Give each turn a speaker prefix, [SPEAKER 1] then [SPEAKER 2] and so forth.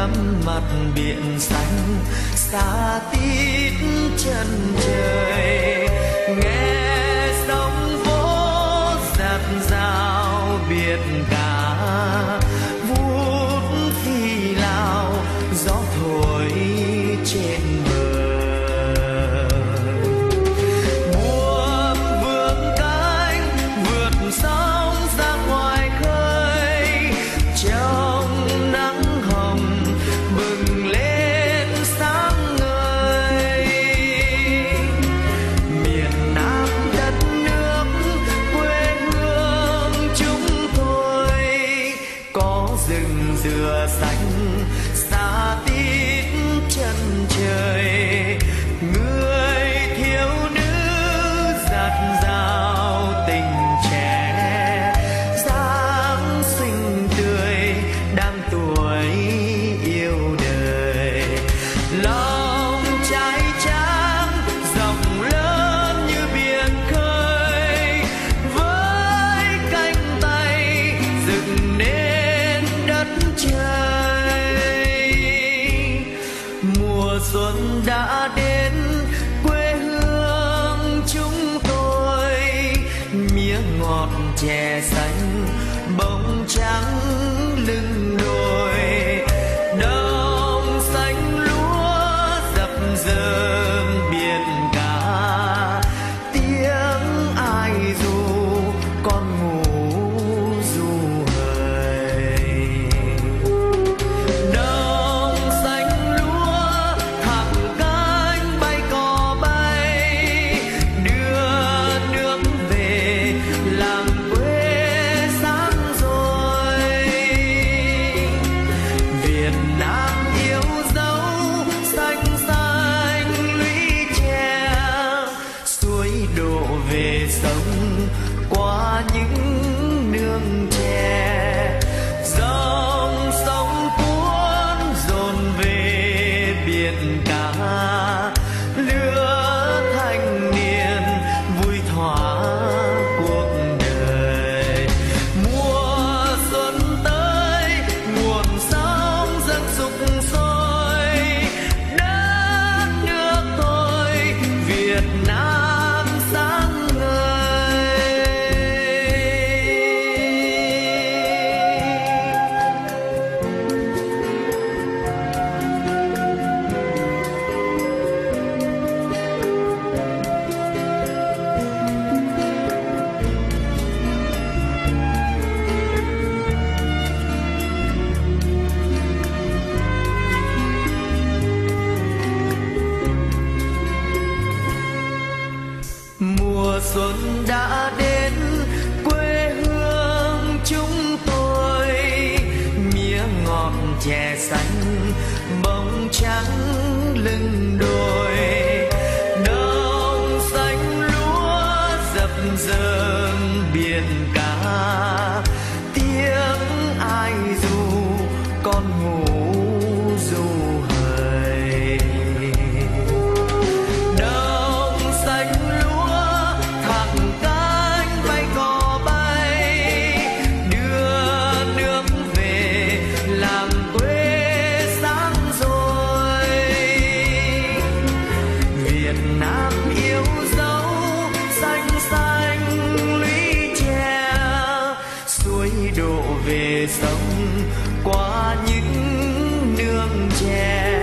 [SPEAKER 1] ngắm mặt biển xanh xa tít chân trời, nghe sóng vỗ giạt rào biển cả vút khi lao gió thổi trên bờ. Buồm vươn cánh vượt sóng ra ngoài khơi, trong nắng hồng bừng lên sáng ngời. Miền Nam đất nước quê hương chúng tôi, có rừng dừa xanh xa tít chân trời, người thiếu nữ dạt dào tình trẻ, dáng xinh tươi đang tuổi yêu đời. Lòng trái trắng rộng lớn như biển khơi, với cánh tay dựng nên đất trời. Mùa xuân đã đến quê hương chúng tôi, mía ngọt chè xanh bông trắng lưng đồi, đồng xanh lúa dập dờn biển cả, tiếng ai ru con ngủ ru hời. Đồng xanh lúa thẳng cánh bay cò bay, đưa nước về làng quê sáng rồi. Việt Nam yêu dấu xanh xanh lũy tre, suối đổ về sông qua những nương tre, dòng sông cuốn dồn về biển cả, lứa thanh niên vui thỏa cuộc đời. Mùa xuân tới nguồn sóng dâng sục sôi, đất nước tôi Việt Nam sáng ngời. Mùa xuân đã đến quê hương chúng tôi, mía ngọt chè xanh bông trắng lưng đồi, đồng xanh lúa dập dờn biển cả, tiếng ai ru con ngủ ru hời. Đồng xanh lúa thẳng cánh bay cò bay, đưa nước về làng quê sáng rồi. Việt Nam yêu dấu xanh xanh lũy tre, suối đổ về sông qua những nương tre,